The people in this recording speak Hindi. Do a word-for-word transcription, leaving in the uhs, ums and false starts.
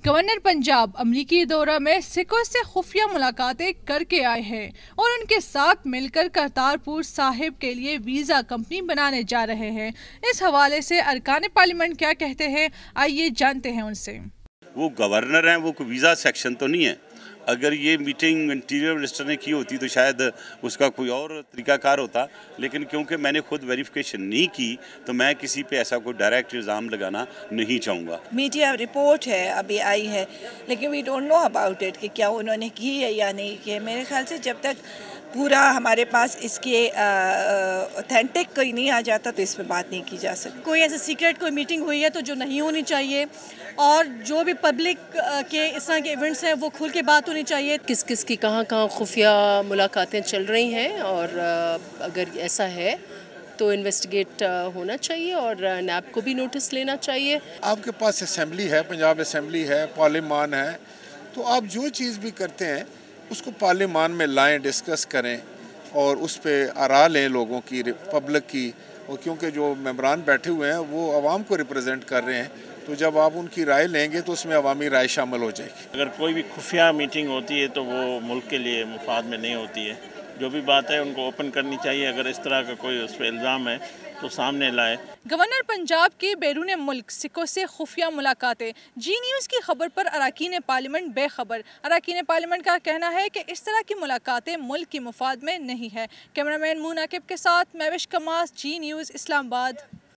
गवर्नर पंजाब अमरीकी दौरा में सिखों से खुफिया मुलाकातें करके आए हैं और उनके साथ मिलकर करतारपुर साहिब के लिए वीज़ा कंपनी बनाने जा रहे हैं। इस हवाले से अरकान पार्लियामेंट क्या कहते हैं, आइए जानते हैं उनसे। वो गवर्नर हैं, वो कोई वीज़ा सेक्शन तो नहीं है। अगर ये मीटिंग इंटीरियर मिनिस्टर ने की होती तो शायद उसका कोई और तरीकाकार होता, लेकिन क्योंकि मैंने खुद वेरिफिकेशन नहीं की तो मैं किसी पे ऐसा कोई डायरेक्ट इल्ज़ाम लगाना नहीं चाहूँगा। मीडिया रिपोर्ट है अभी आई है, लेकिन we don't know about it कि क्या उन्होंने की है या नहीं की है। मेरे ख्याल से जब तक पूरा हमारे पास इसके ऑथेंटिक कोई नहीं आ जाता तो इस पर बात नहीं की जा सकती। कोई ऐसे सीक्रेट कोई मीटिंग हुई है तो जो नहीं होनी चाहिए, और जो भी पब्लिक के इस तरह के इवेंट्स हैं वो खुल के बात होनी चाहिए। किस किस की कहाँ कहाँ खुफिया मुलाकातें चल रही हैं, और अगर ऐसा है तो इन्वेस्टिगेट होना चाहिए और नैब को भी नोटिस लेना चाहिए। आपके पास असेंबली है, पंजाब असेंबली है, पार्लियामान है, तो आप जो चीज़ भी करते हैं उसको पार्लियामान में लाएं, डिस्कस करें और उस पर आरा लें लोगों की, पब्लिक की। और क्योंकि जो मेंबरान बैठे हुए हैं वो आवाम को रिप्रेजेंट कर रहे हैं, तो जब आप उनकी राय लेंगे तो उसमें अवामी राय शामिल हो जाएगी। अगर कोई भी खुफिया मीटिंग होती है तो वो मुल्क के लिए मुफाद में नहीं होती है। जो भी बात है उनको ओपन करनी चाहिए। अगर इस तरह का कोई उस पर इल्ज़ाम है तो सामने लाए। गवर्नर पंजाब की बैरून मुल्क सिखों से खुफिया मुलाकातें। जी न्यूज़ की खबर पर अरकान पार्लियामेंट बेखबर। अरकान पार्लियामेंट का कहना है कि इस तरह की मुलाकातें मुल्क की मुफाद में नहीं है। कैमरामैन मुनाकिब के साथ महविश कमास, जी न्यूज़, इस्लामाबाद।